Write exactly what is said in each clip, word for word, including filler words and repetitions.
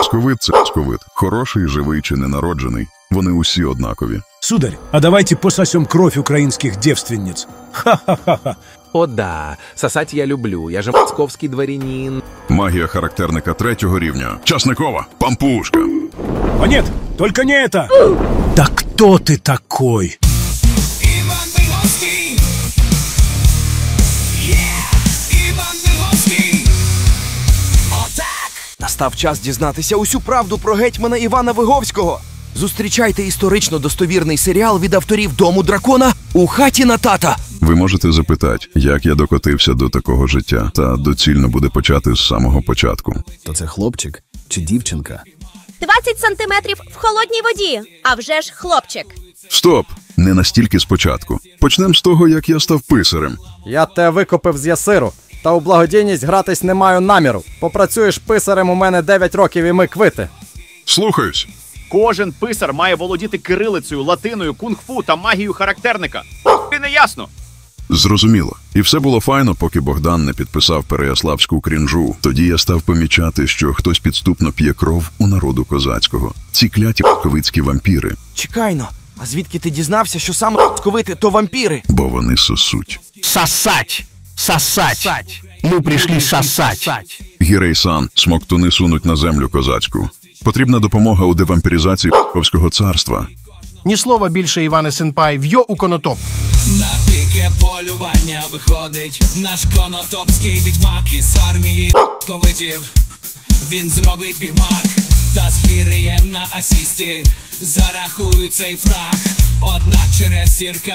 Московит – це московит. Хороший, живий чи ненароджений. Вони усі однакові. Сударь, а давайте пососем кровь украинских девственниц. Ха-ха-ха-ха. О да, сосать я люблю, я же московский дворянин. Магія характерника третього рівня. Часникова, пампушка. А нет, только не это! Да кто ты такой? Іван Виговський. Yeah! Іван Виговський. Отак! Настав час дізнатися усю правду про гетьмана Івана Виговського. Зустрічайте історично достовірний серіал від авторів «Дому дракона» у хаті на тата. Ви можете запитати, як я докотився до такого життя, та доцільно буде почати з самого початку. То це хлопчик чи дівчинка? двадцять сантиметрів в холодній воді, а вже ж хлопчик. Стоп! Не настільки спочатку. Почнемо з того, як я став писарем. Я те викопив з ясиру, та у благодійність гратись не маю наміру. Попрацюєш писарем у мене дев'ять років і ми квити. Слухаюсь. Кожен писар має володіти кирилицею, латиною, кунг-фу та магією характерника. Ти не ясно? Зрозуміло. І все було файно, поки Богдан не підписав переяславську крінжу. Тоді я став помічати, що хтось підступно п'є кров у народу козацького. Ці кляті московицькі вампіри. Чекайно, а звідки ти дізнався, що саме московити – то вампіри? Бо вони сосуть. Сосать! Сосать! Мы пришли сосать! Гірей-сан, смоктуни сунуть на землю козацьку. Потрібна допомога у девампіризації Московського царства. Ні слова більше, Іване Сенпай, в'йо у конотоп. На дике полювання виходить наш конотопський відьмак із армії московитів. Він зробить бігмак та збіриє на асісті. Зарахує цей фраг, однак через сірка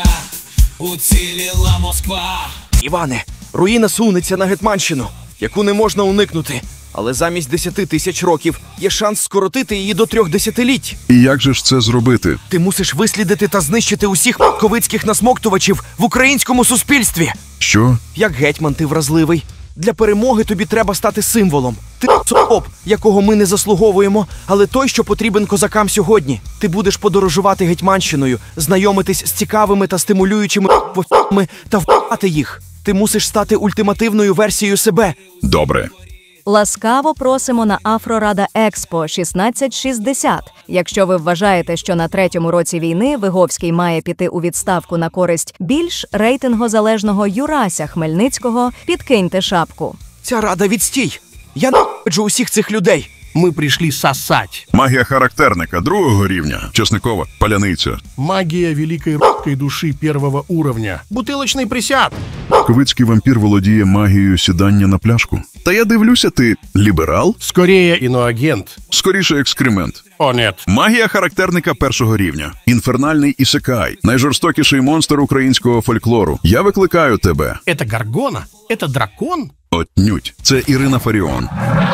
уціліла Москва. Іване, руїна сунеться на Гетьманщину, яку не можна уникнути. Але замість десяти тисяч років є шанс скоротити її до трьох десятиліть. І як же ж це зробити? Ти мусиш вислідити та знищити усіх московицьких насмоктувачів в українському суспільстві. Що? Як гетьман ти вразливий. Для перемоги тобі треба стати символом. Ти соп, якого ми не заслуговуємо, але той, що потрібен козакам сьогодні. Ти будеш подорожувати Гетьманщиною, знайомитись з цікавими та стимулюючими вовками та вбивати їх. Ти мусиш стати ультимативною версією себе. Добре. Ласкаво просимо на Афрорада Експо шістнадцять шістдесят. Якщо ви вважаєте, що на третьому році війни Виговський має піти у відставку на користь більш рейтингозалежного Юрася Хмельницького, підкиньте шапку. Ця рада відстій. Я ненавиджу усіх цих людей. Мы пришли сосать. Магія характерника другого рівня. Часникова, паляниця. Магия великой русской души первого уровня. Бутылочный присяд. Московицький вампір володіє магією сідання на пляшку. Та я дивлюся, ти ліберал? Скорее іноагент. Скоріше екскремент. О, нет. Магія характерника першого рівня. Інфернальний ісекай. Найжорстокіший монстр українського фольклору. Я викликаю тебе. Это Гаргона? Это дракон? Отнюдь. Це Ірина Фаріон.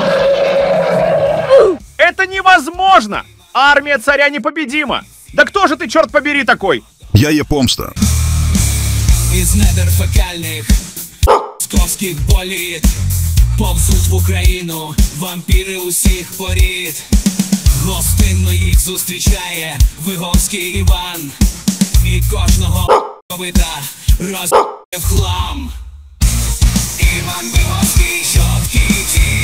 Это невозможно! Армия царя непобедима! Да кто же ты, черт побери, такой? Я є помста. Із недер фекальних московських боліт повзуть в Україну вампіри усіх порід. Гостинно їх зустрічає Виговський Іван. І кожного московита розб'є в хлам. Іван Виговський, що в кіті.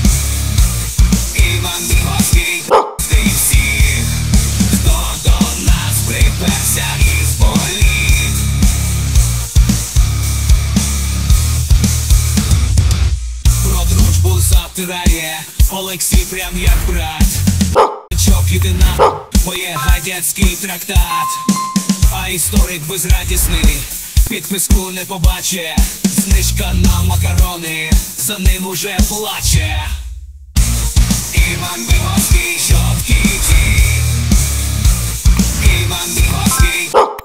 Іван Виговський, ти всіх, хто до нас приперся із боліт. Про дружбу затирає Олексій прям як брат. Чок іди на моє гадяцький трактат. А історик безрадісний підписку не побаче. Знижка на макарони, за ним уже плаче. Іван Виговський, що в кіті. Іван Виговський.